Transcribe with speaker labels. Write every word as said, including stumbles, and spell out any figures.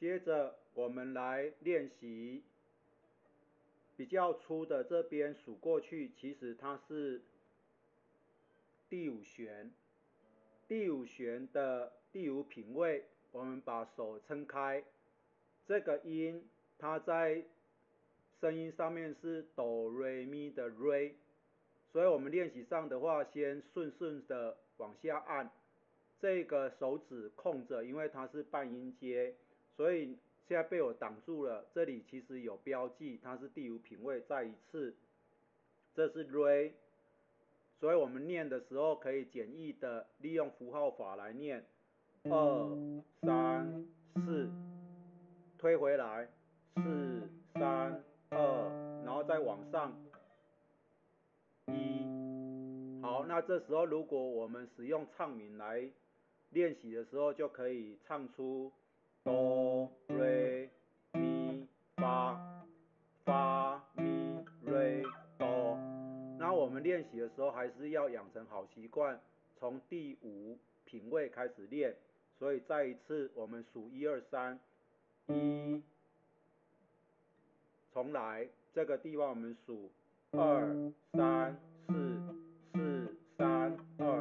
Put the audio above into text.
Speaker 1: 接着我们来练习比较粗的这边数过去，其实它是第五弦，第五弦的第五品位，我们把手撑开，这个音它在声音上面是哆瑞咪的瑞，所以我们练习上的话，先顺顺的往下按，这个手指控着，因为它是半音阶，所以现在被我挡住了。这里其实有标记，它是第五品位。再一次，这是瑞，所以我们念的时候可以简易的利用符号法来念，二三四，推回来，四三二，然后再往上。一，好，那这时候如果我们使用唱名来练习的时候，就可以唱出哆、瑞、咪、发、发、咪、瑞、哆。那我们练习的时候还是要养成好习惯，从第五品位开始练。所以再一次，我们数一二三，一，重来，这个地方我们数二三四四三二。